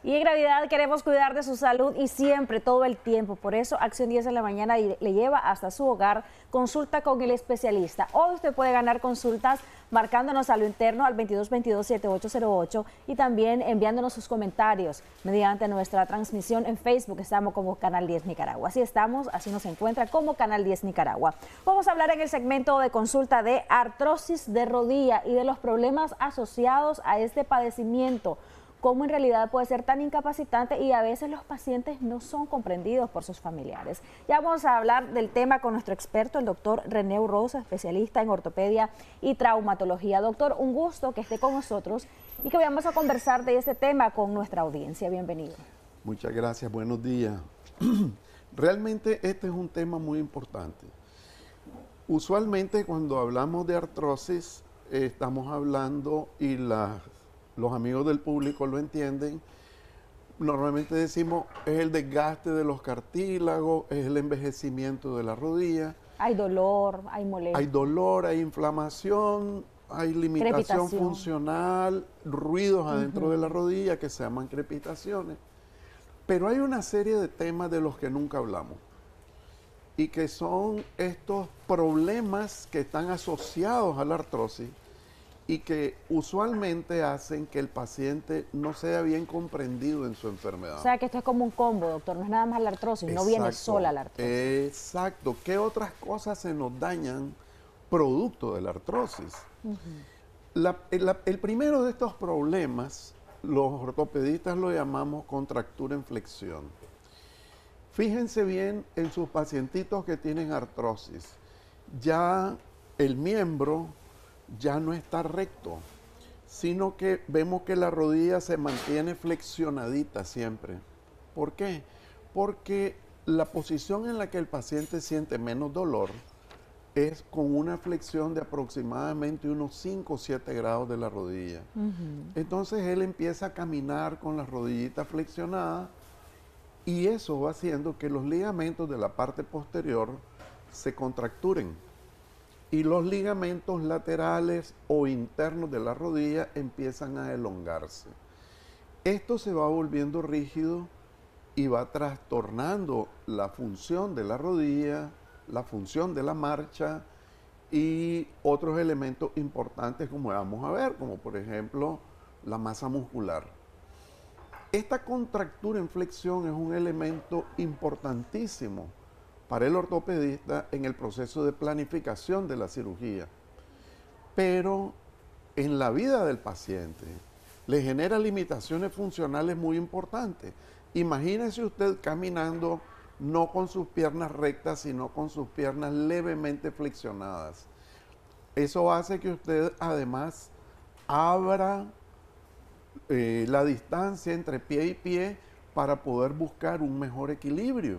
Y en gravedad queremos cuidar de su salud y siempre, todo el tiempo. Por eso Acción 10 de la mañana le lleva hasta su hogar consulta con el especialista. Hoy usted puede ganar consultas marcándonos a lo interno al 2222-7808 y también enviándonos sus comentarios mediante nuestra transmisión en Facebook. Estamos como Canal 10 Nicaragua. Así estamos, así nos encuentra como Canal 10 Nicaragua. Vamos a hablar en el segmento de consulta de artrosis de rodilla y de los problemas asociados a este padecimiento. Cómo en realidad puede ser tan incapacitante y a veces los pacientes no son comprendidos por sus familiares. Ya vamos a hablar del tema con nuestro experto, el doctor René Urrosa, especialista en ortopedia y traumatología. Doctor, un gusto que esté con nosotros y que vamos a conversar de este tema con nuestra audiencia. Bienvenido. Muchas gracias, buenos días. Realmente este es un tema muy importante. Usualmente cuando hablamos de artrosis estamos hablando y los amigos del público lo entienden, normalmente decimos es el desgaste de los cartílagos, es el envejecimiento de la rodilla. Hay dolor, hay molestia. Hay dolor, hay inflamación, hay limitación funcional, ruidos adentro de la rodilla que se llaman crepitaciones. Pero hay una serie de temas de los que nunca hablamos y que son estos problemas que están asociados a la artrosis y que usualmente hacen que el paciente no sea bien comprendido en su enfermedad. O sea que esto es como un combo, doctor, no es nada más la artrosis, no viene sola la artrosis. Exacto. ¿Qué otras cosas se nos dañan producto de la artrosis? El primero de estos problemas, los ortopedistas lo llamamos contractura en flexión. Fíjense bien en sus pacientitos que tienen artrosis. Ya el miembro ya no está recto, sino que vemos que la rodilla se mantiene flexionadita siempre. ¿Por qué? Porque la posición en la que el paciente siente menos dolor es con una flexión de aproximadamente unos 5 o 7 grados de la rodilla. Entonces él empieza a caminar con la rodillita flexionada y eso va haciendo que los ligamentos de la parte posterior se contracturen. Y los ligamentos laterales o internos de la rodilla empiezan a elongarse. Esto se va volviendo rígido y va trastornando la función de la rodilla, la función de la marcha y otros elementos importantes como vamos a ver, como por ejemplo la masa muscular. Esta contractura en flexión es un elemento importantísimo para el ortopedista en el proceso de planificación de la cirugía. Pero en la vida del paciente le genera limitaciones funcionales muy importantes. Imagínese usted caminando no con sus piernas rectas, sino con sus piernas levemente flexionadas. Eso hace que usted además abra la distancia entre pie y pie para poder buscar un mejor equilibrio.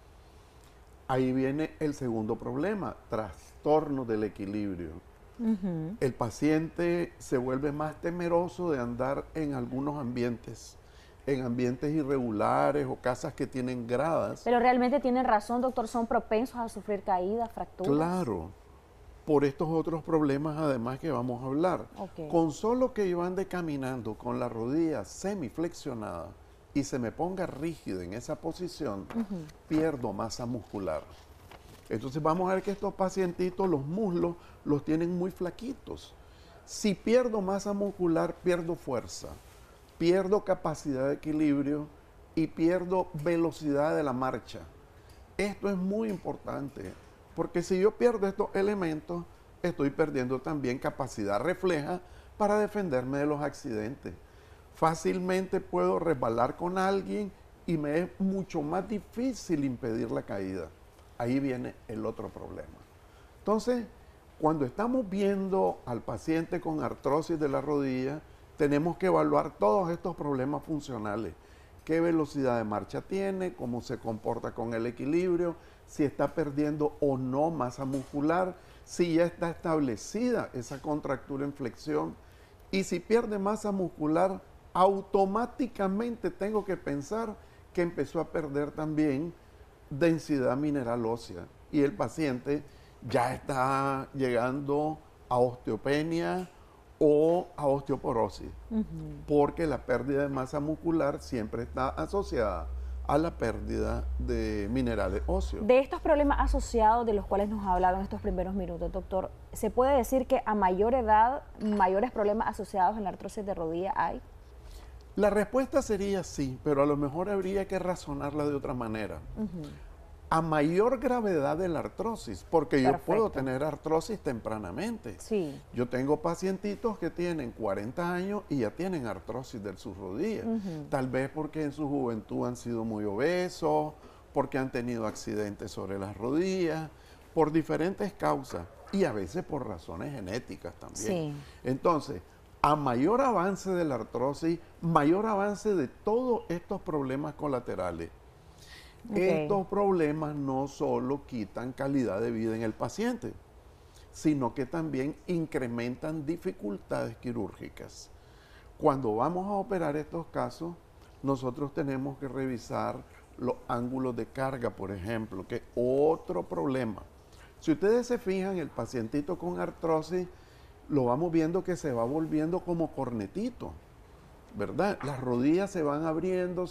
Ahí viene el segundo problema, trastorno del equilibrio. El paciente se vuelve más temeroso de andar en algunos ambientes, en ambientes irregulares o casas que tienen gradas. Pero realmente tienen razón, doctor, son propensos a sufrir caídas, fracturas. Claro, por estos otros problemas además que vamos a hablar. Con solo que yo ande caminando con la rodilla semiflexionada, y se me ponga rígido en esa posición, pierdo masa muscular. Entonces vamos a ver que estos pacientitos, los muslos, los tienen muy flaquitos. Si pierdo masa muscular, pierdo fuerza, pierdo capacidad de equilibrio y pierdo velocidad de la marcha. Esto es muy importante, porque si yo pierdo estos elementos, estoy perdiendo también capacidad refleja para defenderme de los accidentes. Fácilmente puedo resbalar con alguien y me es mucho más difícil impedir la caída. Ahí viene el otro problema. Entonces, cuando estamos viendo al paciente con artrosis de la rodilla, tenemos que evaluar todos estos problemas funcionales. Qué velocidad de marcha tiene, cómo se comporta con el equilibrio, si está perdiendo o no masa muscular, si ya está establecida esa contractura en flexión y si pierde masa muscular, automáticamente tengo que pensar que empezó a perder también densidad mineral ósea y el paciente ya está llegando a osteopenia o a osteoporosis, porque la pérdida de masa muscular siempre está asociada a la pérdida de minerales óseos. De estos problemas asociados de los cuales nos ha hablado en estos primeros minutos, doctor, ¿se puede decir que a mayor edad, mayores problemas asociados en la artrosis de rodilla hay? La respuesta sería sí, pero a lo mejor habría que razonarla de otra manera. A mayor gravedad de la artrosis, porque yo puedo tener artrosis tempranamente. Sí. Yo tengo pacientitos que tienen 40 años y ya tienen artrosis de sus rodillas. Tal vez porque en su juventud han sido muy obesos, porque han tenido accidentes sobre las rodillas, por diferentes causas y a veces por razones genéticas también. Sí. Entonces, a mayor avance de la artrosis, mayor avance de todos estos problemas colaterales. Estos problemas no solo quitan calidad de vida en el paciente, sino que también incrementan dificultades quirúrgicas. Cuando vamos a operar estos casos, nosotros tenemos que revisar los ángulos de carga, por ejemplo, que es otro problema. Si ustedes se fijan, el pacientito con artrosis, lo vamos viendo que se va volviendo como cornetito, ¿verdad? Las rodillas se van abriendo,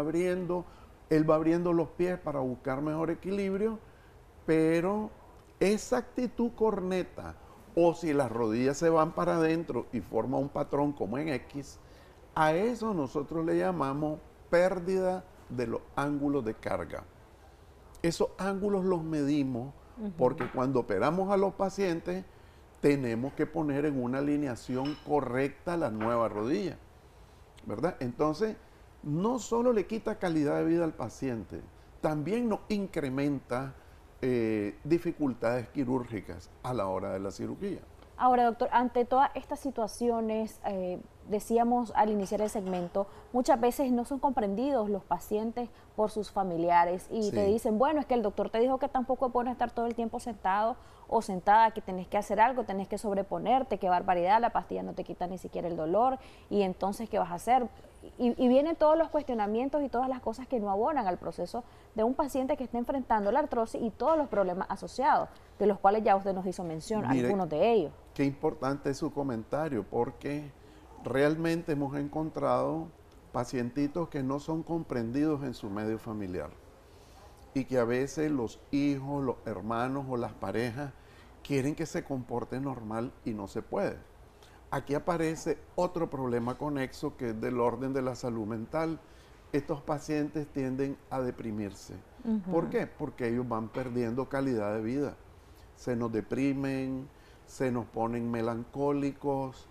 él va abriendo los pies para buscar mejor equilibrio, pero esa actitud corneta, o si las rodillas se van para adentro y forma un patrón como en X, a eso nosotros le llamamos pérdida de los ángulos de carga. Esos ángulos los medimos porque cuando operamos a los pacientes tenemos que poner en una alineación correcta la nueva rodilla, ¿verdad? Entonces, no solo le quita calidad de vida al paciente, también nos incrementa dificultades quirúrgicas a la hora de la cirugía. Ahora, doctor, ante todas estas situaciones, decíamos al iniciar el segmento, muchas veces no son comprendidos los pacientes por sus familiares y te dicen, bueno, es que el doctor te dijo que tampoco es bueno estar todo el tiempo sentado o sentada, que tenés que hacer algo, tenés que sobreponerte, qué barbaridad, la pastilla no te quita ni siquiera el dolor y entonces, ¿qué vas a hacer? Y vienen todos los cuestionamientos y todas las cosas que no abonan al proceso de un paciente que está enfrentando la artrosis y todos los problemas asociados, de los cuales ya usted nos hizo mención, algunos de ellos. Qué importante es su comentario, porque realmente hemos encontrado pacientitos que no son comprendidos en su medio familiar y que a veces los hijos, los hermanos o las parejas quieren que se comporte normal y no se puede. Aquí aparece otro problema conexo que es del orden de la salud mental. Estos pacientes tienden a deprimirse. ¿Por qué? Porque ellos van perdiendo calidad de vida. Se nos deprimen, se nos ponen melancólicos,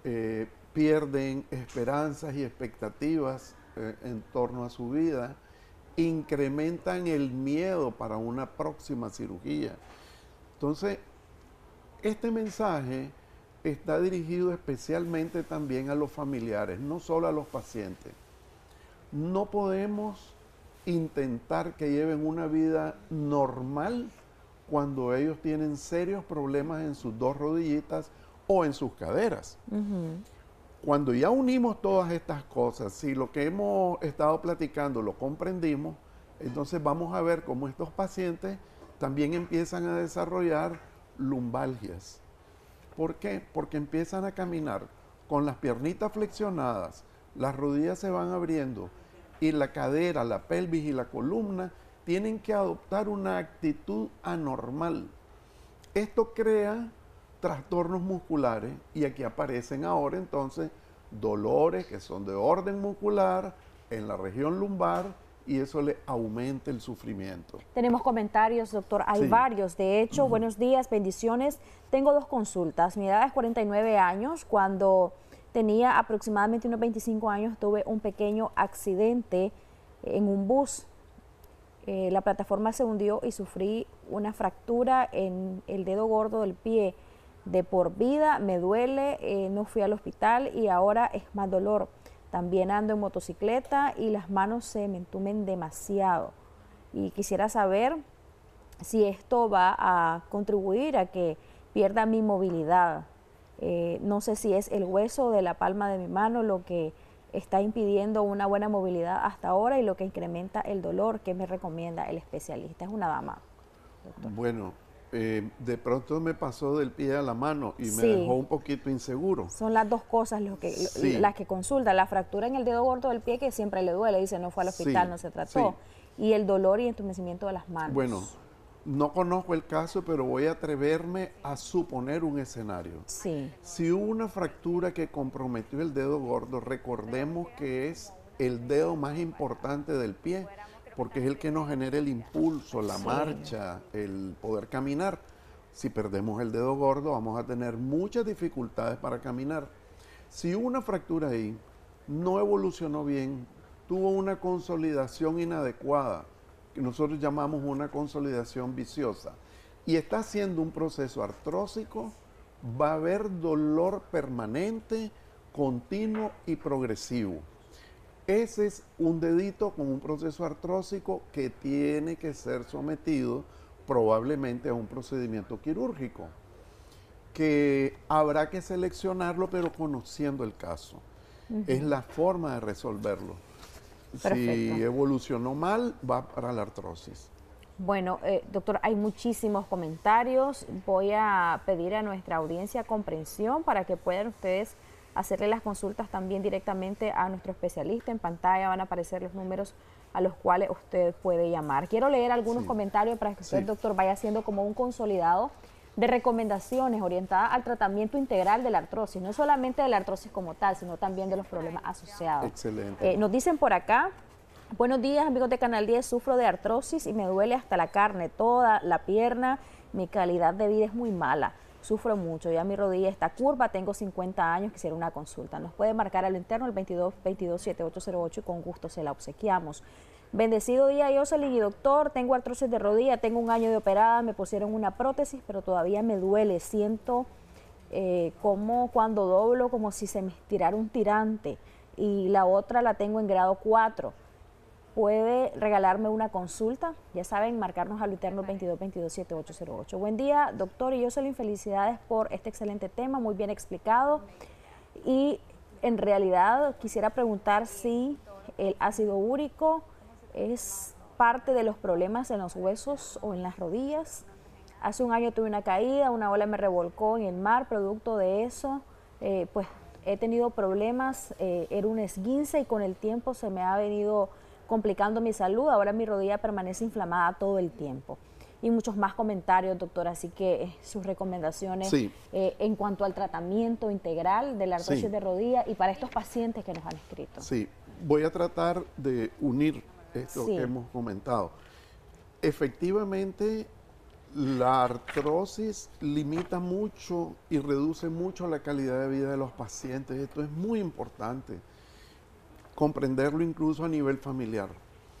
pierden esperanzas y expectativas en torno a su vida, incrementan el miedo para una próxima cirugía. Entonces, este mensaje está dirigido especialmente también a los familiares, no solo a los pacientes. No podemos intentar que lleven una vida normal cuando ellos tienen serios problemas en sus dos rodillitas o en sus caderas. Cuando ya unimos todas estas cosas, si lo que hemos estado platicando lo comprendimos, entonces vamos a ver cómo estos pacientes también empiezan a desarrollar lumbalgias. ¿Por qué? Porque empiezan a caminar con las piernitas flexionadas, las rodillas se van abriendo y la cadera, la pelvis y la columna tienen que adoptar una actitud anormal. Esto crea trastornos musculares y aquí aparecen ahora entonces dolores que son de orden muscular en la región lumbar y eso le aumenta el sufrimiento. Tenemos comentarios, doctor, hay varios. De hecho, buenos días, bendiciones. Tengo dos consultas. Mi edad es 49 años. Cuando tenía aproximadamente unos 25 años tuve un pequeño accidente en un bus. La plataforma se hundió y sufrí una fractura en el dedo gordo del pie. De por vida, me duele, no fui al hospital y ahora es más dolor. También ando en motocicleta y las manos se me entumen demasiado. Y quisiera saber si esto va a contribuir a que pierda mi movilidad. No sé si es el hueso de la palma de mi mano lo que está impidiendo una buena movilidad hasta ahora y lo que incrementa el dolor. ¿Qué me recomienda el especialista? Es una dama, doctor. Bueno, de pronto me pasó del pie a la mano y me Sí. dejó un poquito inseguro. Son las dos cosas Sí. las que consulta. La fractura en el dedo gordo del pie, que siempre le duele, dice no fue al hospital, Sí, no se trató. Y el dolor y entumecimiento de las manos. Bueno, no conozco el caso, pero voy a atreverme a suponer un escenario. Sí, Si hubo una fractura que comprometió el dedo gordo, recordemos que es el dedo más importante del pie, porque es el que nos genera el impulso, la marcha, el poder caminar. Si perdemos el dedo gordo, vamos a tener muchas dificultades para caminar. Si hubo una fractura ahí, no evolucionó bien, tuvo una consolidación inadecuada, que nosotros llamamos una consolidación viciosa, y está haciendo un proceso artrósico, va a haber dolor permanente, continuo y progresivo. Ese es un dedito con un proceso artrósico que tiene que ser sometido probablemente a un procedimiento quirúrgico, que habrá que seleccionarlo pero conociendo el caso. Es la forma de resolverlo. Perfecto. Si evolucionó mal, va para la artrosis. Bueno, doctor, hay muchísimos comentarios. Voy a pedir a nuestra audiencia comprensión para que puedan ustedes hacerle las consultas también directamente a nuestro especialista. En pantalla van a aparecer los números a los cuales usted puede llamar. Quiero leer algunos comentarios para que usted, doctor, vaya haciendo como un consolidado de recomendaciones orientadas al tratamiento integral de la artrosis, no solamente de la artrosis como tal, sino también de los problemas asociados. Excelente. Nos dicen por acá: buenos días, amigos de Canal 10, sufro de artrosis y me duele hasta la carne, toda la pierna, mi calidad de vida es muy mala, sufro mucho, ya mi rodilla está curva, tengo 50 años, quisiera una consulta. Nos puede marcar a lo interno el 2222-7808 y con gusto se la obsequiamos. Bendecido día, Jocelyn y doctor, tengo artrosis de rodilla, tengo 1 año de operada, me pusieron una prótesis, pero todavía me duele, siento como cuando doblo, como si se me estirara un tirante, y la otra la tengo en grado 4. ¿Puede regalarme una consulta? Ya saben, marcarnos al interno 2222-7808. Buen día, doctor y Jocelyn, felicidades por este excelente tema, muy bien explicado. Y en realidad quisiera preguntar si el ácido úrico es parte de los problemas en los huesos o en las rodillas. Hace 1 año tuve una caída, una ola me revolcó en el mar, producto de eso, pues he tenido problemas, era un esguince y con el tiempo se me ha venido complicando mi salud, ahora mi rodilla permanece inflamada todo el tiempo. Y muchos más comentarios, doctor, así que sus recomendaciones en cuanto al tratamiento integral de la artrosis de rodilla y para estos pacientes que nos han escrito. Sí, voy a tratar de unir esto que hemos comentado. Efectivamente, la artrosis limita mucho y reduce mucho la calidad de vida de los pacientes. Esto es muy importante, comprenderlo incluso a nivel familiar.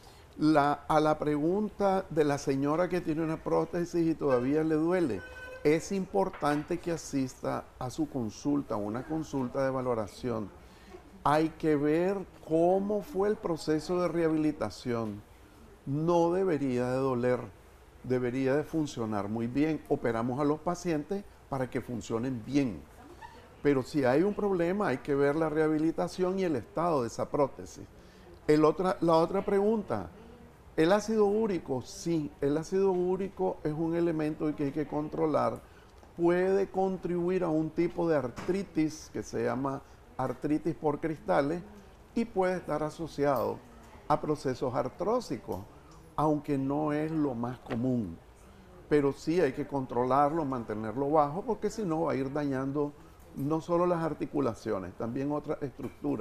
A la pregunta de la señora que tiene una prótesis y todavía le duele, es importante que asista a su consulta, una consulta de valoración. Hay que ver cómo fue el proceso de rehabilitación. No debería de doler, debería de funcionar muy bien. Operamos a los pacientes para que funcionen bien. Pero si hay un problema, hay que ver la rehabilitación y el estado de esa prótesis. La otra pregunta, ¿el ácido úrico? Sí, el ácido úrico es un elemento que hay que controlar. Puede contribuir a un tipo de artritis que se llama artritis por cristales y puede estar asociado a procesos artrósicos, aunque no es lo más común. Pero sí hay que controlarlo, mantenerlo bajo, porque si no va a ir dañando no solo las articulaciones, también otras estructuras.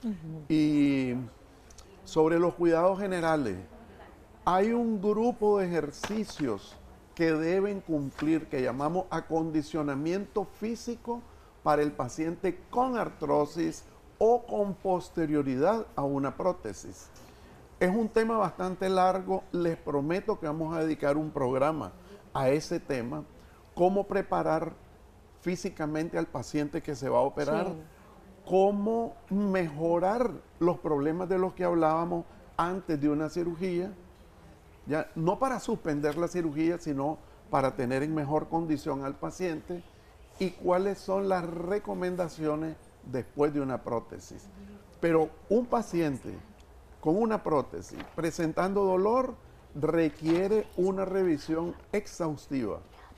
Y sobre los cuidados generales, hay un grupo de ejercicios que deben cumplir, que llamamos acondicionamiento físico para el paciente con artrosis o con posterioridad a una prótesis. Es un tema bastante largo, les prometo que vamos a dedicar un programa a ese tema, cómo preparar físicamente al paciente que se va a operar, cómo mejorar los problemas de los que hablábamos antes de una cirugía, ya no para suspender la cirugía, sino para tener en mejor condición al paciente, y cuáles son las recomendaciones después de una prótesis. Pero un paciente con una prótesis presentando dolor requiere una revisión exhaustiva.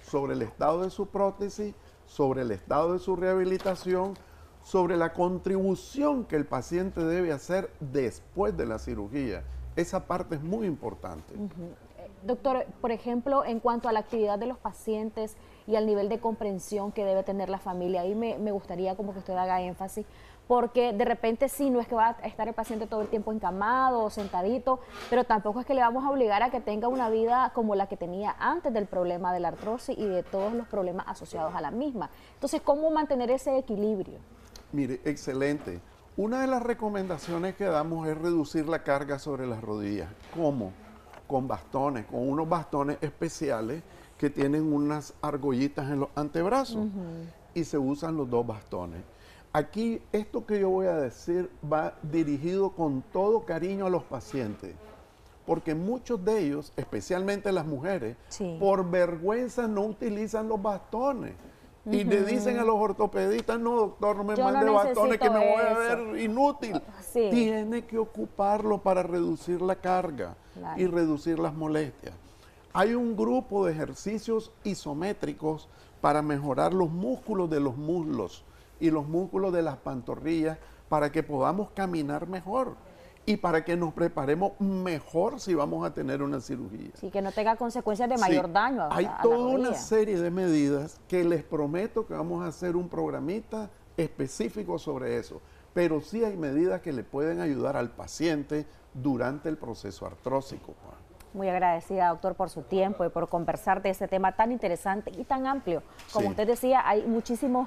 sobre el estado de su prótesis, sobre el estado de su rehabilitación, sobre la contribución que el paciente debe hacer después de la cirugía. Esa parte es muy importante. Doctor, por ejemplo, en cuanto a la actividad de los pacientes y al nivel de comprensión que debe tener la familia, ahí me gustaría como que usted haga énfasis, porque de repente sí, no es que va a estar el paciente todo el tiempo encamado o sentadito, pero tampoco es que le vamos a obligar a que tenga una vida como la que tenía antes del problema de la artrosis y de todos los problemas asociados a la misma. Entonces, ¿cómo mantener ese equilibrio? Mire, excelente. Una de las recomendaciones que damos es reducir la carga sobre las rodillas. ¿Cómo? Con bastones, con unos bastones especiales que tienen unas argollitas en los antebrazos y se usan los dos bastones. Aquí, esto que yo voy a decir va dirigido con todo cariño a los pacientes, porque muchos de ellos, especialmente las mujeres, por vergüenza no utilizan los bastones. Y le dicen a los ortopedistas, no doctor, no me mande bastones que me voy a ver inútil. Tiene que ocuparlo para reducir la carga y reducir las molestias. Hay un grupo de ejercicios isométricos para mejorar los músculos de los muslos y los músculos de las pantorrillas para que podamos caminar mejor y para que nos preparemos mejor si vamos a tener una cirugía. Sí, que no tenga consecuencias de mayor daño. Hay toda una serie de medidas que les prometo que vamos a hacer un programita específico sobre eso, pero sí hay medidas que le pueden ayudar al paciente durante el proceso artrósico. Muy agradecida, doctor, por su tiempo y por conversar de este tema tan interesante y tan amplio. Como usted decía, hay muchísimas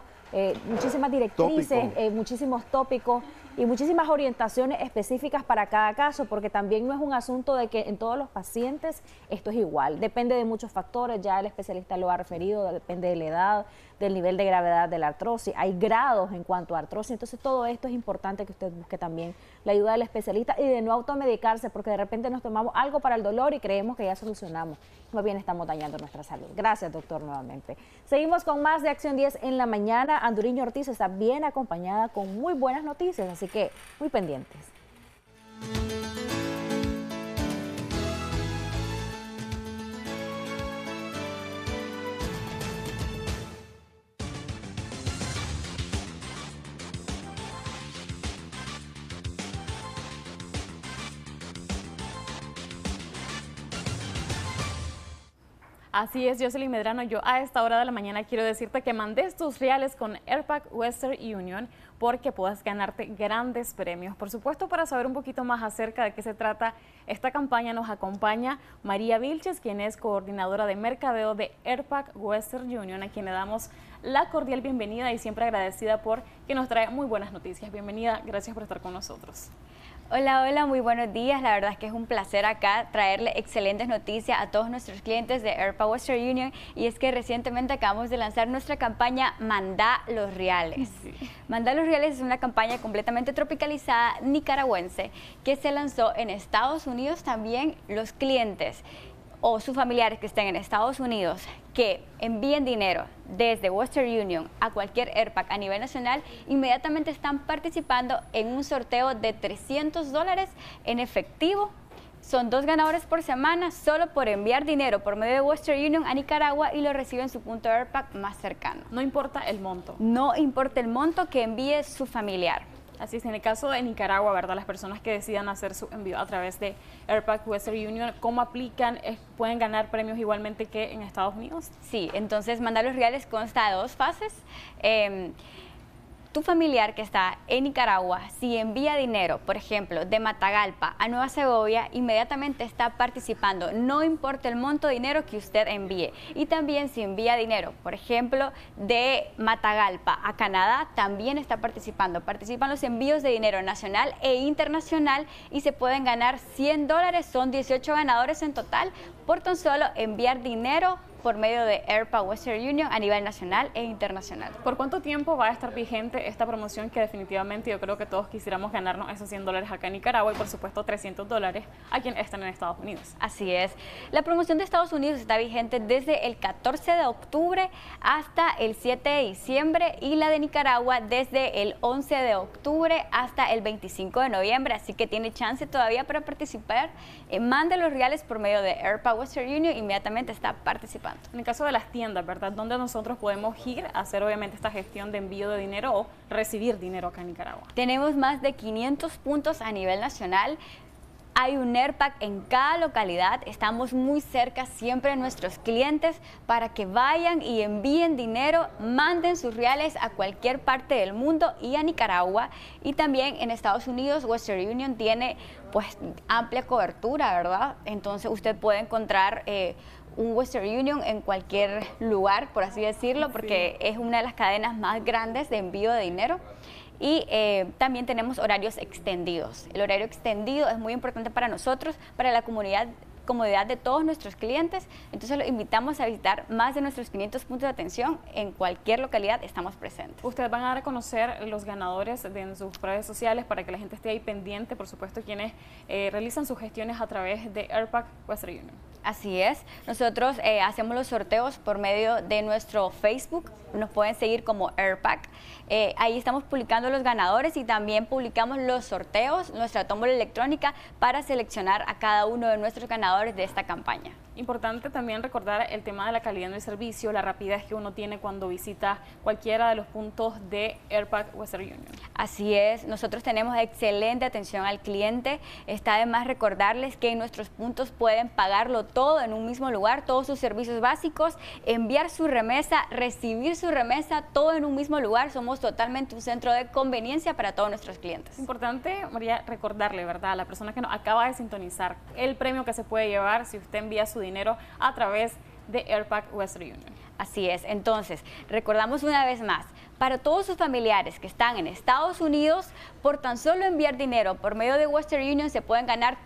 directrices, muchísimos tópicos y muchísimas orientaciones específicas para cada caso, porque también no es un asunto de que en todos los pacientes esto es igual. Depende de muchos factores, ya el especialista lo ha referido, depende de la edad, del nivel de gravedad de la artrosis. Hay grados en cuanto a artrosis, entonces todo esto es importante que usted busque también la ayuda del especialista y de no automedicarse, porque de repente nos tomamos algo para el dolor y creemos que ya solucionamos. Más bien estamos dañando nuestra salud. Gracias, doctor, nuevamente. Seguimos con más de Acción 10 en la mañana. Anduriño Ortiz está bien acompañada con muy buenas noticias, así que muy pendientes. Así es, Jocelyn Medrano, yo a esta hora de la mañana quiero decirte que mandes tus reales con Airpac Western Union porque puedas ganarte grandes premios. Por supuesto, para saber un poquito más acerca de qué se trata esta campaña, nos acompaña María Vilches, quien es coordinadora de mercadeo de Airpac Western Union, a quien le damos la cordial bienvenida y siempre agradecida por que nos trae muy buenas noticias. Bienvenida, gracias por estar con nosotros. Hola, hola, muy buenos días. La verdad es que es un placer acá traerle excelentes noticias a todos nuestros clientes de Airpac Western Union, y es que recientemente acabamos de lanzar nuestra campaña Mandá los Reales. Mandá los Reales es una campaña completamente tropicalizada nicaragüense que se lanzó en Estados Unidos. También los clientes o sus familiares que estén en Estados Unidos que envíen dinero desde Western Union a cualquier Airpac a nivel nacional, inmediatamente están participando en un sorteo de $300 en efectivo. Son 2 ganadores por semana solo por enviar dinero por medio de Western Union a Nicaragua y lo reciben en su punto Airpac más cercano. No importa el monto. No importa el monto que envíe su familiar. Así es, en el caso de Nicaragua, ¿verdad? Las personas que decidan hacer su envío a través de Airpac Western Union, ¿cómo aplican? ¿Pueden ganar premios igualmente que en Estados Unidos? Sí, entonces Mandar los Reales consta de 2 fases. Tu familiar que está en Nicaragua, si envía dinero, por ejemplo, de Matagalpa a Nueva Segovia, inmediatamente está participando, no importa el monto de dinero que usted envíe. Y también si envía dinero, por ejemplo, de Matagalpa a Canadá, también está participando. Participan los envíos de dinero nacional e internacional y se pueden ganar $100. Son 18 ganadores en total por tan solo enviar dinero por medio de Airpac Western Union a nivel nacional e internacional. ¿Por cuánto tiempo va a estar vigente esta promoción que definitivamente yo creo que todos quisiéramos ganarnos esos $100 acá en Nicaragua y por supuesto $300 a quienes están en Estados Unidos? Así es. La promoción de Estados Unidos está vigente desde el 14 de octubre hasta el 7 de diciembre y la de Nicaragua desde el 11 de octubre hasta el 25 de noviembre, así que tiene chance todavía para participar. Mande los reales por medio de Airpac Western Union, inmediatamente está participando. enviando. En el caso de las tiendas, ¿verdad? ¿Dónde nosotros podemos ir a hacer obviamente esta gestión de envío de dinero o recibir dinero acá en Nicaragua? Tenemos más de 500 puntos a nivel nacional. Hay un AirPack en cada localidad, estamos muy cerca siempre de nuestros clientes para que vayan y envíen dinero, manden sus reales a cualquier parte del mundo y a Nicaragua. Y también en Estados Unidos, Western Union tiene pues amplia cobertura, ¿verdad? Entonces usted puede encontrar un Western Union en cualquier lugar, por así decirlo, porque es una de las cadenas más grandes de envío de dinero. Y también tenemos horarios extendidos. El horario extendido es muy importante para nosotros, para la comodidad de todos nuestros clientes. Entonces los invitamos a visitar más de nuestros 500 puntos de atención. En cualquier localidad estamos presentes. Ustedes van a dar a conocer los ganadores en sus redes sociales para que la gente esté ahí pendiente, por supuesto, quienes realizan sus gestiones a través de AirPack Western Union. Así es, nosotros hacemos los sorteos por medio de nuestro Facebook, nos pueden seguir como AirPack. Ahí estamos publicando los ganadores y también publicamos los sorteos, nuestra tómbola electrónica para seleccionar a cada uno de nuestros ganadores de esta campaña. Importante también recordar el tema de la calidad del servicio, la rapidez que uno tiene cuando visita cualquiera de los puntos de AirPack Western Union. Así es, nosotros tenemos excelente atención al cliente. Está de más recordarles que en nuestros puntos pueden pagarlo todo en un mismo lugar, todos sus servicios básicos, enviar su remesa, recibir su remesa, todo en un mismo lugar. Somos totalmente un centro de conveniencia para todos nuestros clientes. Importante, María, recordarle, ¿verdad?, a la persona que nos acaba de sintonizar el premio que se puede llevar si usted envía su dinero a través de AirPack Western Union. Así es, entonces, recordamos una vez más, para todos sus familiares que están en Estados Unidos, por tan solo enviar dinero por medio de Western Union se pueden ganar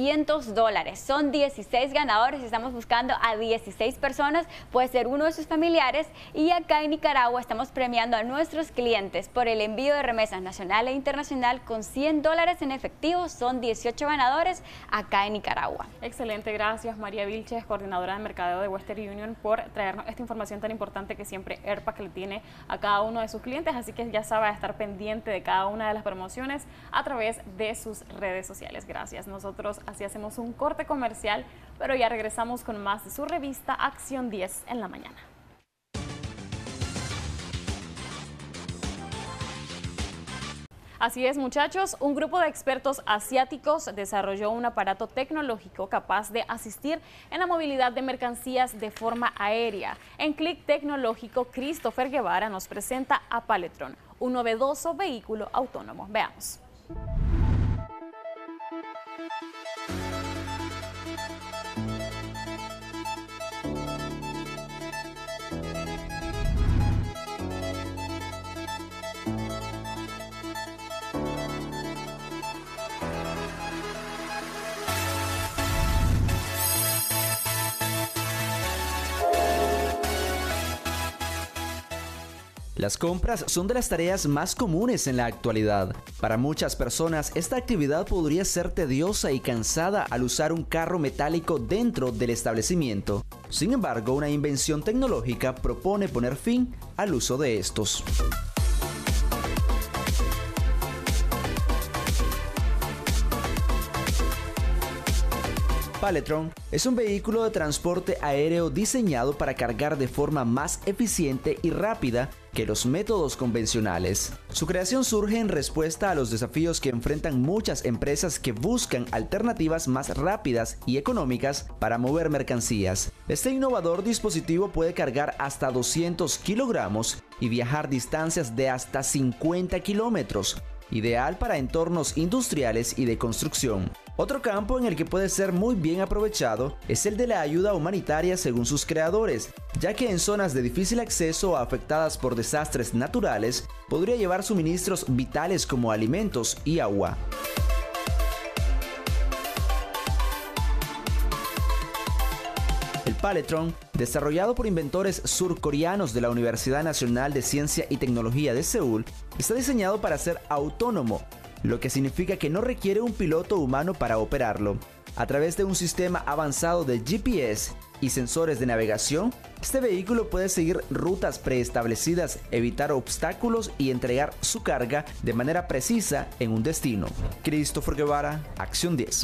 $300. Son 16 ganadores, estamos buscando a 16 personas, puede ser uno de sus familiares. Y acá en Nicaragua estamos premiando a nuestros clientes por el envío de remesas nacional e internacional con $100 en efectivo. Son 18 ganadores acá en Nicaragua. Excelente, gracias María Vilches, coordinadora de mercadeo de Western Union, por traernos esta información tan importante que siempre AirPack le tiene a cada uno de sus clientes, así que ya sabe estar pendiente de cada una de las promociones a través de sus redes sociales. Gracias. Nosotros así hacemos un corte comercial, pero ya regresamos con más de su revista Acción 10 en la mañana. Así es, muchachos, un grupo de expertos asiáticos desarrolló un aparato tecnológico capaz de asistir en la movilidad de mercancías de forma aérea. En Click Tecnológico, Christopher Guevara nos presenta a Paletron, un novedoso vehículo autónomo. Veamos. Las compras son de las tareas más comunes en la actualidad. Para muchas personas, esta actividad podría ser tediosa y cansada al usar un carro metálico dentro del establecimiento. Sin embargo, una invención tecnológica propone poner fin al uso de estos. Paletron es un vehículo de transporte aéreo diseñado para cargar de forma más eficiente y rápida que los métodos convencionales. Su creación surge en respuesta a los desafíos que enfrentan muchas empresas que buscan alternativas más rápidas y económicas para mover mercancías. Este innovador dispositivo puede cargar hasta 200 kilogramos y viajar distancias de hasta 50 kilómetros, ideal para entornos industriales y de construcción. Otro campo en el que puede ser muy bien aprovechado es el de la ayuda humanitaria según sus creadores, ya que en zonas de difícil acceso o afectadas por desastres naturales podría llevar suministros vitales como alimentos y agua. El Paletron, desarrollado por inventores surcoreanos de la Universidad Nacional de Ciencia y Tecnología de Seúl, está diseñado para ser autónomo, lo que significa que no requiere un piloto humano para operarlo. A través de un sistema avanzado de GPS y sensores de navegación, este vehículo puede seguir rutas preestablecidas, evitar obstáculos y entregar su carga de manera precisa en un destino. Christopher Guevara, Acción 10.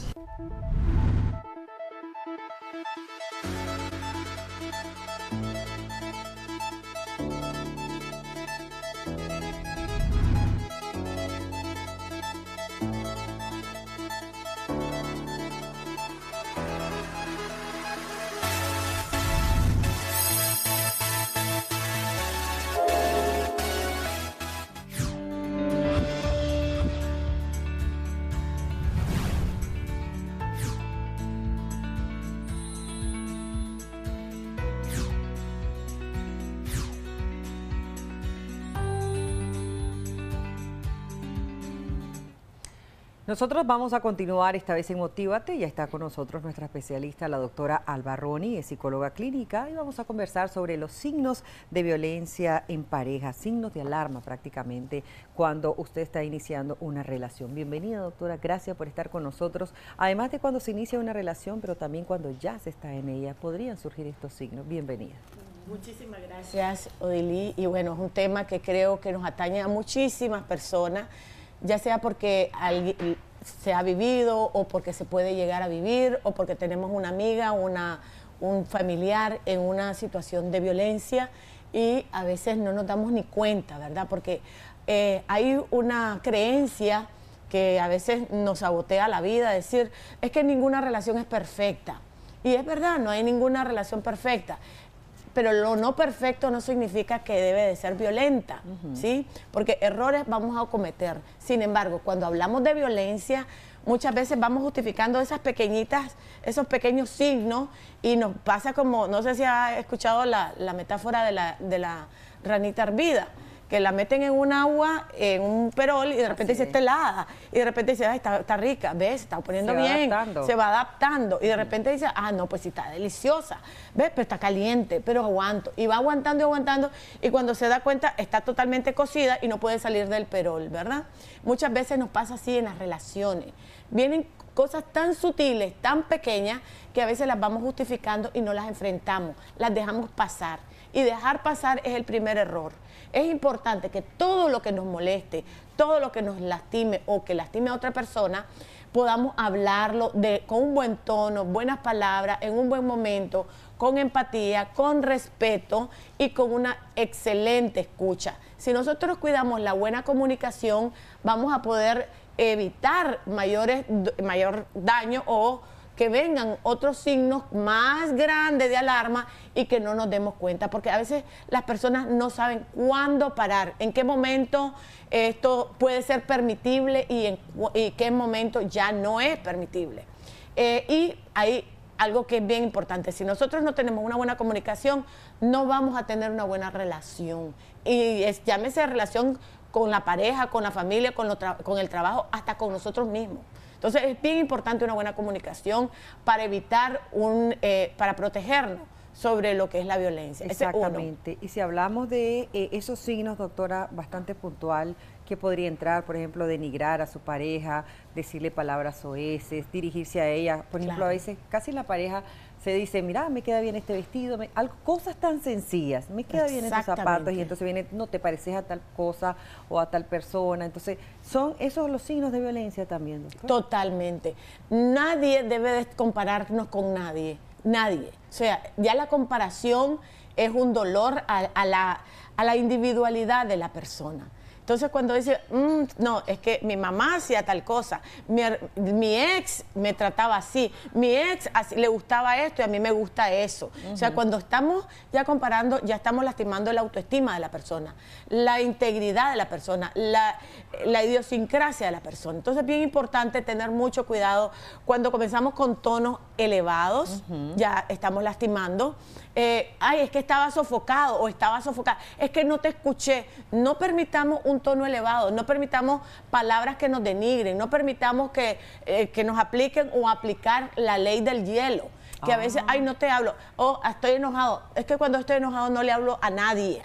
Nosotros vamos a continuar esta vez en Motívate. Ya está con nosotros nuestra especialista, la doctora Alba Roni, es psicóloga clínica, y vamos a conversar sobre los signos de violencia en pareja, signos de alarma prácticamente cuando usted está iniciando una relación. Bienvenida, doctora, gracias por estar con nosotros. Además de cuando se inicia una relación, pero también cuando ya se está en ella, podrían surgir estos signos. Bienvenida. Muchísimas gracias, Odilí. Y bueno, es un tema que creo que nos atañe a muchísimas personas, ya sea porque se ha vivido o porque se puede llegar a vivir o porque tenemos una amiga, un familiar en una situación de violencia y a veces no nos damos ni cuenta, ¿verdad? Porque hay una creencia que a veces nos sabotea la vida, decir, es que ninguna relación es perfecta. Y es verdad, no hay ninguna relación perfecta. Pero lo no perfecto no significa que debe de ser violenta, ¿sí? Porque errores vamos a cometer. Sin embargo, cuando hablamos de violencia, muchas veces vamos justificando esos pequeños signos y nos pasa como, no sé si ha escuchado la metáfora de la ranita hervida, que la meten en un agua, en un perol, y de repente dice, está helada, y de repente dice, ay, está rica, ¿ves? Se está poniendo bien, se va adaptando, y de repente dice, ah, no, pues sí, está deliciosa, ¿ves? Pero está caliente, pero aguanto, y va aguantando y aguantando, y cuando se da cuenta, está totalmente cocida y no puede salir del perol, ¿verdad? Muchas veces nos pasa así en las relaciones, vienen cosas tan sutiles, tan pequeñas, que a veces las vamos justificando y no las enfrentamos, las dejamos pasar, y dejar pasar es el primer error. Es importante que todo lo que nos moleste, todo lo que nos lastime o que lastime a otra persona, podamos hablarlo con un buen tono, buenas palabras, en un buen momento, con empatía, con respeto y con una excelente escucha. Si nosotros cuidamos la buena comunicación, vamos a poder evitar mayor daño o que vengan otros signos más grandes de alarma y que no nos demos cuenta, porque a veces las personas no saben cuándo parar, en qué momento esto puede ser permitible y en qué momento ya no es permitible. Y hay algo que es bien importante, si nosotros no tenemos una buena comunicación, no vamos a tener una buena relación, y llámese relación con la pareja, con la familia, con el trabajo, hasta con nosotros mismos. Entonces es bien importante una buena comunicación para evitar, para protegernos sobre lo que es la violencia. Exactamente. Y si hablamos de esos signos, doctora, bastante puntual, que podría entrar, por ejemplo, denigrar a su pareja, decirle palabras soeces, dirigirse a ella. Por ejemplo, a veces casi la pareja se dice, mira, me queda bien este vestido, cosas tan sencillas, me queda bien estos zapatos, y entonces viene, no te pareces a tal cosa o a tal persona. Entonces, son esos los signos de violencia también, doctor. Totalmente. Nadie debe de compararnos con nadie, nadie. O sea, ya la comparación es un dolor a la individualidad de la persona. Entonces cuando dice, no, es que mi mamá hacía tal cosa, mi ex me trataba así, mi ex le gustaba esto y a mí me gusta eso. O sea, cuando estamos ya comparando, ya estamos lastimando la autoestima de la persona, la integridad de la persona, la idiosincrasia de la persona. Entonces es bien importante tener mucho cuidado cuando comenzamos con tonos elevados, ya estamos lastimando. Ay, es que estaba sofocado o estaba sofocada, es que no te escuché. No permitamos un tono elevado, no permitamos palabras que nos denigren, no permitamos que nos apliquen o aplicar la ley del hielo, que a veces, ay, no te hablo, o estoy enojado. Es que cuando estoy enojado no le hablo a nadie,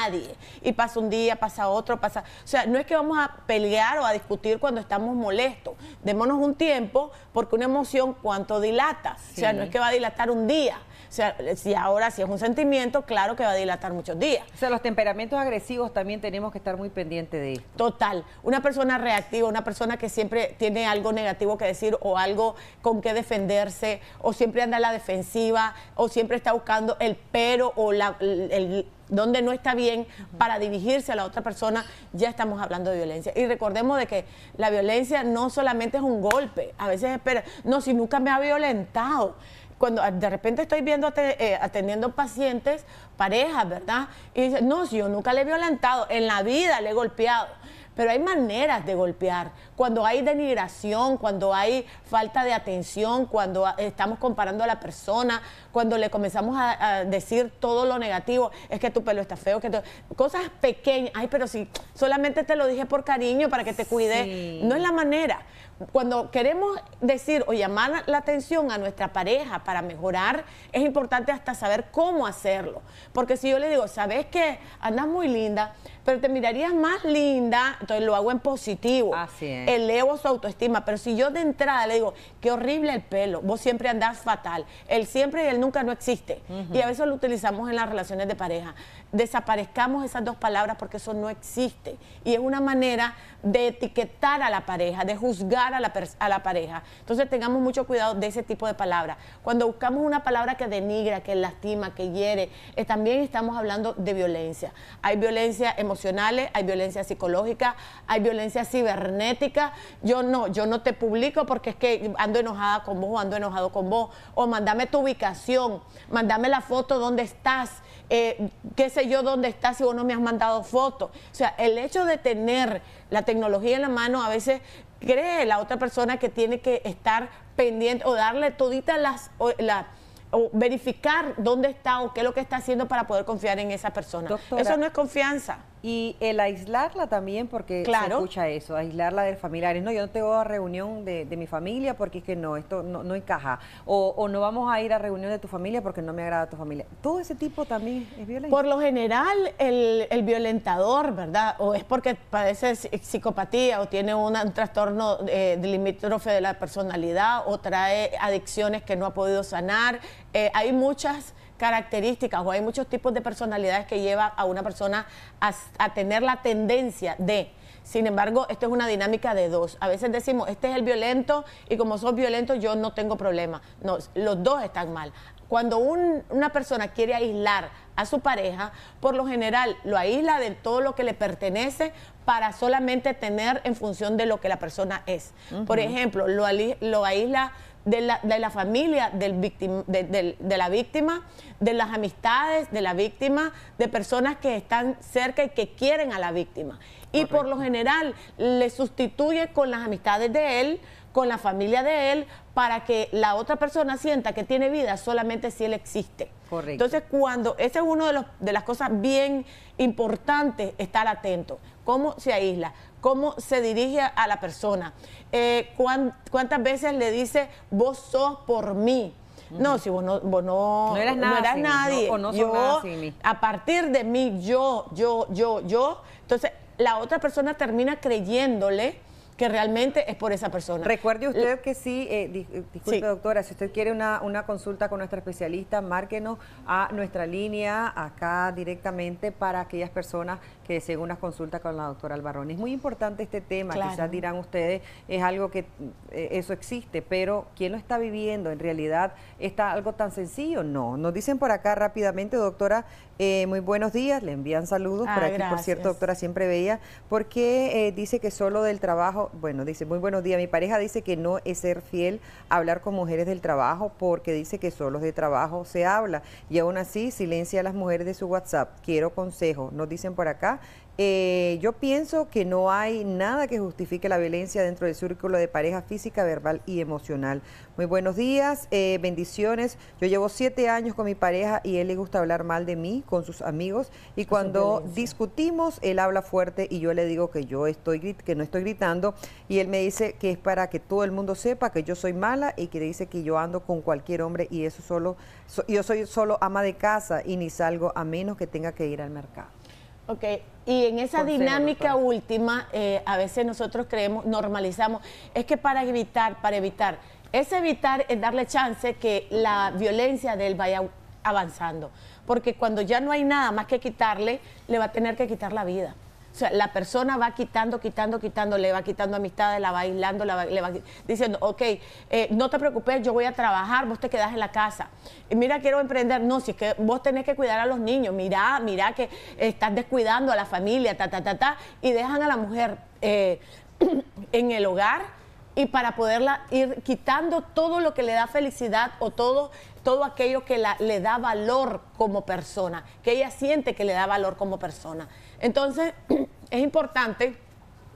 y pasa un día, pasa otro, o sea, no es que vamos a pelear o a discutir cuando estamos molestos, démonos un tiempo, porque una emoción, ¿cuánto dilata? Sí. O sea, no es que va a dilatar un día. O sea, si es un sentimiento, claro que va a dilatar muchos días. O sea, los temperamentos agresivos también tenemos que estar muy pendientes de esto. Total. Una persona reactiva, una persona que siempre tiene algo negativo que decir o algo con que defenderse, o siempre anda a la defensiva, o siempre está buscando el pero o donde no está bien para dirigirse a la otra persona, ya estamos hablando de violencia. Y recordemos de que la violencia no solamente es un golpe, a veces espera, no, si nunca me ha violentado. Cuando de repente estoy viendo, atendiendo pacientes, parejas, ¿verdad? Y dicen, no, si yo nunca le he violentado, en la vida le he golpeado. pero hay maneras de golpear. Cuando hay denigración, cuando hay falta de atención, cuando estamos comparando a la persona, cuando le comenzamos a decir todo lo negativo, es que tu pelo está feo, cosas pequeñas, ay, pero si solamente te lo dije por cariño para que te cuide, Sí. no es la manera. Cuando queremos decir o llamar la atención a nuestra pareja para mejorar, es importante hasta saber cómo hacerlo. Porque si yo le digo, ¿sabes qué? Andas muy linda, pero te mirarías más linda, entonces lo hago en positivo. Así es. Elevo su autoestima. Pero si yo de entrada le digo, qué horrible el pelo, vos siempre andás fatal, el siempre y el nunca no existe. Y a veces lo utilizamos en las relaciones de pareja. Desaparezcamos esas dos palabras porque eso no existe. Y es una manera de etiquetar a la pareja, de juzgar a la pareja. Entonces tengamos mucho cuidado de ese tipo de palabras. Cuando buscamos una palabra que denigra, que lastima, que hiere, también estamos hablando de violencia. Hay violencia emocionales, hay violencia psicológica, hay violencia cibernética. Yo no te publico porque es que ando enojada con vos o ando enojado con vos. O mándame tu ubicación, mándame la foto donde estás. Qué sé yo dónde estás si vos no me has mandado fotos. O sea, el hecho de tener la tecnología en la mano a veces cree la otra persona que tiene que estar pendiente o darle todita o verificar dónde está o qué es lo que está haciendo para poder confiar en esa persona. Doctora, eso no es confianza. Y el aislarla también, porque Claro. se escucha eso, aislarla de familiares. No, yo no tengo a reunión de mi familia porque es que no, esto no encaja. O no vamos a ir a reunión de tu familia porque no me agrada tu familia. Todo ese tipo también es violencia. Por lo general, el violentador, ¿verdad? O es porque padece psicopatía o tiene un trastorno limítrofe de la personalidad o trae adicciones que no ha podido sanar. Hay muchas características o hay muchos tipos de personalidades que lleva a una persona a tener la tendencia de. Sin embargo, esto es una dinámica de dos. A veces decimos, este es el violento y como sos violento yo no tengo problema. No, los dos están mal. Cuando una persona quiere aislar a su pareja, por lo general lo aísla de todo lo que le pertenece para solamente tener en función de lo que la persona es. Por ejemplo, lo aísla de la familia de la víctima, de las amistades de la víctima, de personas que están cerca y que quieren a la víctima. Y por lo general le sustituye con las amistades de él, con la familia de él, para que la otra persona sienta que tiene vida solamente si él existe. Correcto. Entonces, ese es uno de las cosas bien importantes, estar atento. ¿Cómo se aísla? ¿Cómo se dirige a la persona? ¿Cuántas veces le dice, vos sos por mí? No, si vos no eras nada sin mí, nadie. o no sos nada sin mí. A partir de mí, yo. Entonces, la otra persona termina creyéndole que realmente es por esa persona. Recuerde usted que sí, disculpe Sí. doctora, si usted quiere una consulta con nuestra especialista, márquenos a nuestra línea acá directamente para aquellas personas que deseen una consulta con la doctora Albarrón. Es muy importante este tema, Claro. quizás dirán ustedes, es algo que eso existe, pero ¿quién lo está viviendo? ¿En realidad está algo tan sencillo? No. Nos dicen por acá rápidamente, doctora, muy buenos días, le envían saludos por aquí, por Gracias. cierto, doctora, siempre bella, porque dice que solo del trabajo, bueno, dice, muy buenos días, mi pareja dice que no es ser fiel a hablar con mujeres del trabajo porque dice que solo de trabajo se habla y aún así silencia a las mujeres de su WhatsApp. Quiero consejo, nos dicen por acá. Yo pienso que no hay nada que justifique la violencia dentro del círculo de pareja física, verbal y emocional. Muy buenos días, bendiciones. Yo llevo 7 años con mi pareja y él le gusta hablar mal de mí con sus amigos y cuando discutimos él habla fuerte y yo le digo que no estoy gritando y él me dice que es para que todo el mundo sepa que yo soy mala y que dice que yo ando con cualquier hombre y eso yo soy solo ama de casa y ni salgo a menos que tenga que ir al mercado. Ok, y en esa Consejo, dinámica doctora. última, a veces nosotros normalizamos, es que para evitar, ese evitar es darle chance que la violencia de él vaya avanzando, porque cuando ya no hay nada más que quitarle, le va a tener que quitar la vida. O sea, la persona va quitando, le va quitando amistades, la va aislando, le va diciendo, ok, no te preocupes, yo voy a trabajar, vos te quedás en la casa. Mira, quiero emprender. No, si es que vos tenés que cuidar a los niños, mira que estás descuidando a la familia, y dejan a la mujer en el hogar y para poderla ir quitando todo lo que le da felicidad o todo aquello que le da valor como persona, que ella siente que le da valor como persona. Entonces, es importante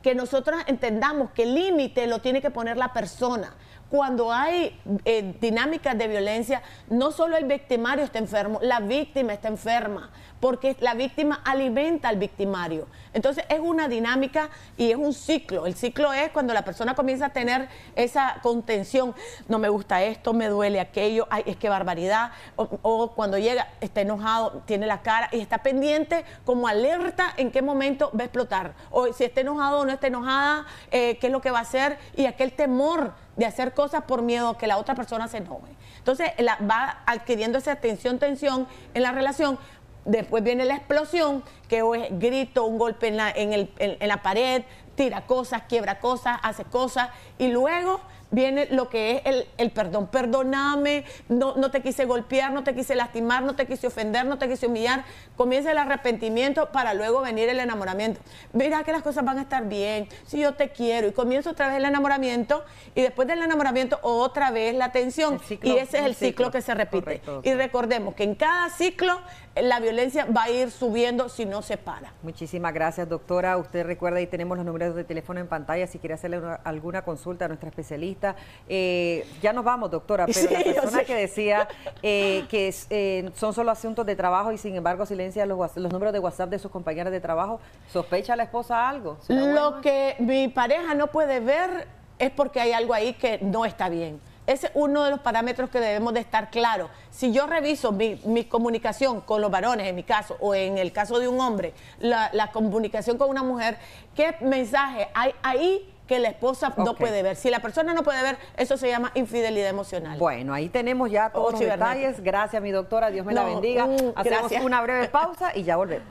que nosotros entendamos que el límite lo tiene que poner la persona. Cuando hay dinámicas de violencia, no solo el victimario está enfermo, la víctima está enferma, porque la víctima alimenta al victimario. Entonces es una dinámica y es un ciclo. El ciclo es cuando la persona comienza a tener esa contención, no me gusta esto, me duele aquello, ay, es que barbaridad, o cuando llega, está enojado, tiene la cara y está pendiente como alerta en qué momento va a explotar, o si está enojado o no está enojada, qué es lo que va a hacer, y aquel temor de hacer cosas por miedo a que la otra persona se enoje. Entonces va adquiriendo esa tensión en la relación. Después viene la explosión, que o es grito, un golpe en la pared, tira cosas, quiebra cosas, hace cosas, y luego viene lo que es el perdón. Perdóname, no te quise golpear, no te quise lastimar, no te quise ofender, no te quise humillar. Comienza el arrepentimiento para luego venir el enamoramiento. Mira que las cosas van a estar bien, si yo te quiero. Y comienza otra vez el enamoramiento, y después del enamoramiento otra vez la tensión. Y ese es el ciclo que se repite. Correcto. Y recordemos que en cada ciclo la violencia va a ir subiendo si no se para. Muchísimas gracias, doctora. Usted recuerda, ahí tenemos los números de teléfono en pantalla si quiere hacerle alguna consulta a nuestra especialista. Ya nos vamos, doctora, pero sí, la persona que decía que son solo asuntos de trabajo y sin embargo silencia los números de WhatsApp de sus compañeras de trabajo, ¿sospecha la esposa algo? Lo que mi pareja no puede ver es porque hay algo ahí que no está bien. Ese es uno de los parámetros que debemos de estar claros. Si yo reviso mi comunicación con los varones, en mi caso, o en el caso de un hombre, la comunicación con una mujer, ¿qué mensaje hay ahí que la esposa no puede ver? Si la persona no puede ver, eso se llama infidelidad emocional. Bueno, ahí tenemos ya todos los detalles. Gracias, mi doctora. Dios me la bendiga. Hacemos una breve pausa y ya volvemos.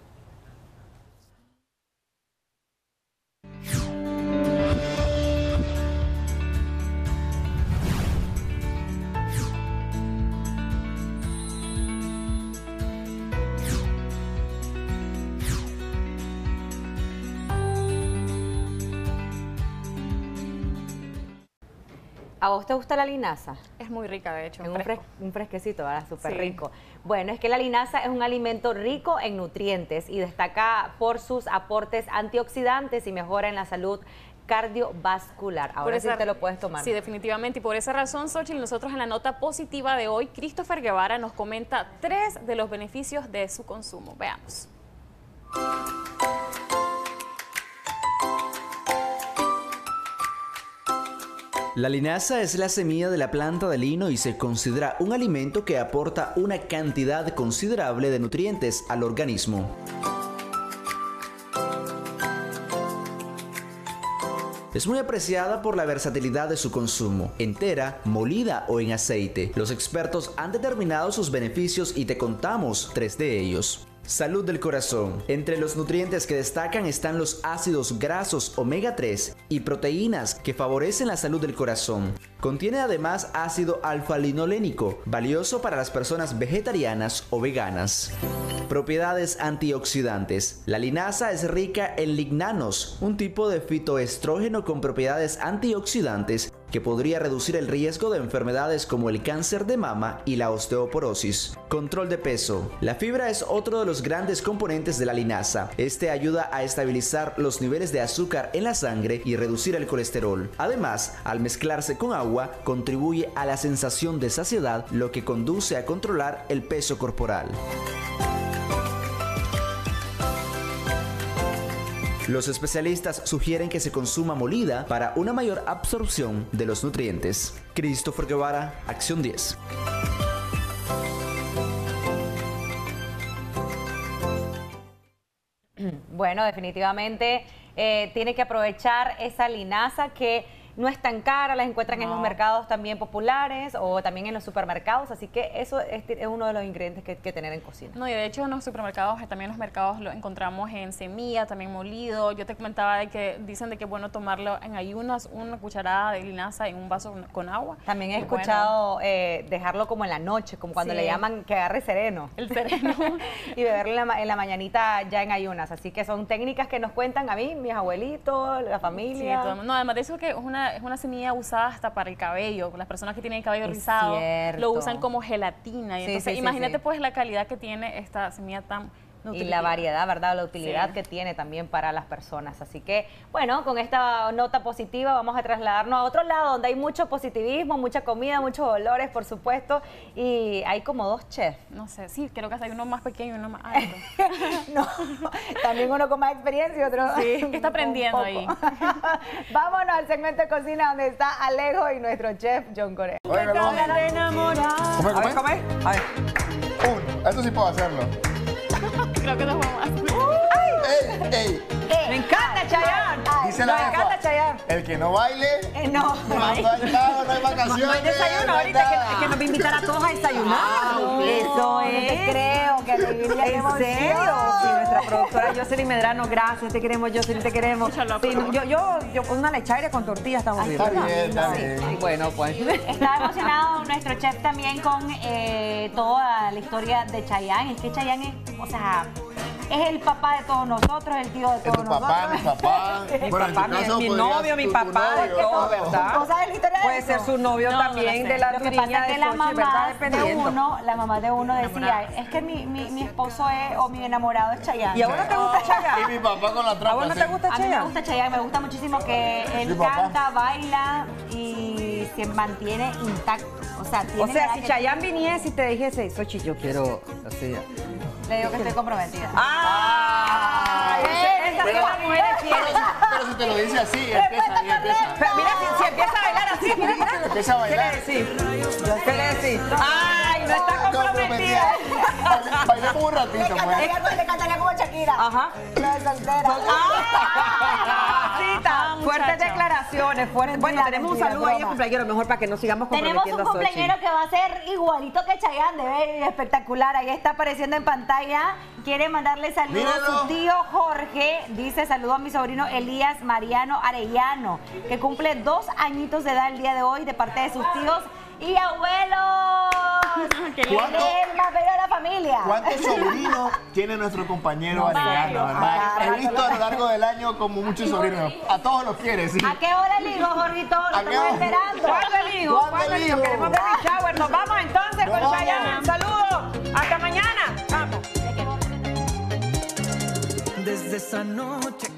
¿A vos te gusta la linaza? Es muy rica, de hecho. Un fresquecito, ¿verdad? Súper rico. Bueno, es que la linaza es un alimento rico en nutrientes y destaca por sus aportes antioxidantes y mejora en la salud cardiovascular. Ahora sí te lo puedes tomar. Sí, definitivamente. Y por esa razón, Xochitl, nosotros en la nota positiva de hoy, Christopher Guevara nos comenta 3 de los beneficios de su consumo. Veamos. La linaza es la semilla de la planta de lino y se considera un alimento que aporta una cantidad considerable de nutrientes al organismo. Es muy apreciada por la versatilidad de su consumo, entera, molida o en aceite. Los expertos han determinado sus beneficios y te contamos 3 de ellos. Salud del corazón. Entre los nutrientes que destacan están los ácidos grasos omega 3 y proteínas que favorecen la salud del corazón. Contiene además ácido alfa-linolénico, valioso para las personas vegetarianas o veganas. Propiedades antioxidantes. La linaza es rica en lignanos, un tipo de fitoestrógeno con propiedades antioxidantes que podría reducir el riesgo de enfermedades como el cáncer de mama y la osteoporosis. Control de peso. La fibra es otro de los grandes componentes de la linaza. Este ayuda a estabilizar los niveles de azúcar en la sangre y reducir el colesterol. Además, al mezclarse con agua, contribuye a la sensación de saciedad, lo que conduce a controlar el peso corporal. Los especialistas sugieren que se consuma molida para una mayor absorción de los nutrientes. Christopher Guevara, Acción 10. Bueno, definitivamente tiene que aprovechar esa linaza que no es tan cara, las encuentran en los mercados también populares o también en los supermercados, así que eso es uno de los ingredientes que hay que tener en cocina. No, y de hecho en los supermercados, también en los mercados lo encontramos en semilla, también molido. Yo te comentaba de que dicen de que es bueno tomarlo en ayunas, una cucharada de linaza en un vaso con agua. También he escuchado dejarlo como en la noche, como cuando le llaman que agarre sereno. El sereno. Y beberlo en la mañanita ya en ayunas, así que son técnicas que nos cuentan a mí, mis abuelitos, la familia. Sí, no, además de eso que es una semilla usada hasta para el cabello. Las personas que tienen el cabello rizado lo usan como gelatina. Y entonces imagínate pues la calidad que tiene esta semilla tan y la variedad, ¿verdad? La utilidad que tiene también para las personas. Así que, bueno, con esta nota positiva vamos a trasladarnos a otro lado donde hay mucho positivismo, mucha comida, muchos olores, por supuesto, y hay como 2 chefs. No sé, sí, creo que hay uno más pequeño y uno más alto. No, también uno con más experiencia y otro Sí, que está aprendiendo ahí. Vámonos al segmento de cocina donde está Alejo y nuestro chef John Correa. ¿Cómo es? ¿Cómo es? A ver. Esto sí puedo hacerlo. Creo que no fue más. ¡Ey! Me encanta, Chayanne. Dice la Me jefa, encanta, Chayanne. el que no baile, No, no hay pago, no hay vacaciones. No hay desayuno ahorita, que nos va a invitar a todos a desayunar. Eso no es. te creo, que alegría, qué ¿En emoción. serio? Sí, nuestra productora Jocelyn Medrano, gracias, te queremos, Jocelyn, te queremos. Sí, yo una leche aire con tortillas estamos bien. Está ¿verdad? bien, está bien. Sí, bueno, pues. Está emocionado nuestro chef también con toda la historia de Chayanne. Es que Chayanne es, o sea, es el papá de todos nosotros, el tío de Es todos tu papá, mi nosotros. papá. Mi Bueno, en tu papá, caso mi podría novio, ser mi tu papá, de novio. todo, ¿verdad? ¿Tú sabes la historia de Puede eso? ser su novio No, no también, la de sé. la Lo que niña pasa es de que la Sochi, mamá ¿verdad? de Dependiendo. uno, la mamá de uno decía, es que mi esposo es, o mi enamorado es Chayanne. ¿Y a vos no te gusta Y Chayanne? mi papá con la ¿A trampa. vos no te sí. gusta A mí me Chayanne? gusta Chayanne, me gusta muchísimo que él Mi papá. canta, baila y se mantiene intacto. O sea, tiene O la sea, edad si que Chayanne viniese y te dijese, Sochi, yo quiero, o sea... tiene. Le digo que estoy comprometida. ¡Ah! Esas son las mujeres fieles. Pero si te lo dice así, empieza ahí, empieza. Pero mira, si empieza a bailar así, mira. Empieza a ¿Qué bailar. le decís? ¿Qué le decís? ¡Ay, no está comprometida! Bailemos un ratito, pues. Le cantaría como Shakira. Ajá. La de soltera. ¡Ah! Cita, fuertes muchacho. declaraciones, fuertes. Bueno, Mentira, tenemos un mentira, saludo ahí de broma. cumpleañero, mejor para que no sigamos Tenemos comprometiendo un a Xochitl. cumpleañero que va a ser igualito que Chayanne, de ver, espectacular. Ahí está apareciendo en pantalla. Quiere mandarle saludos a Míralo. su tío Jorge. Dice saludo a mi sobrino Elías Mariano Arellano, que cumple 2 añitos de edad el día de hoy de parte de sus tíos y abuelos. Qué Él lindo. es el más bello de la familia. ¿Cuántos sobrinos tiene nuestro compañero Arellano, varios. verdad? Ah, He visto a lo largo del año como muchos sobrinos. A todos los quiere, sí. ¿A qué hora el hijo, Jorgito? Lo ¿A qué estamos hora? esperando. ¿Cuándo el hijo? ¿Cuándo ¿Cuándo el el hijo? hijo? Queremos baby shower. Nos vamos entonces con Nos Chayanne. vamos. Saludos. Hasta mañana. Vamos. Desde esa noche